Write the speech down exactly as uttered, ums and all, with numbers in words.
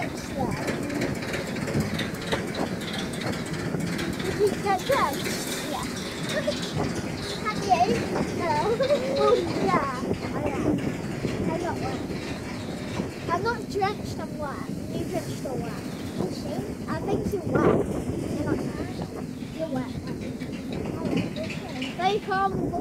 drenched then? Did you get drenched? Yeah. Have you? No. Oh yeah, I am. I got wet. I'm not drenched, I'm wet. You drenched or wet? You see? I think you're wet. You're not drenched. You're wet. Oh, okay. Stay calm and go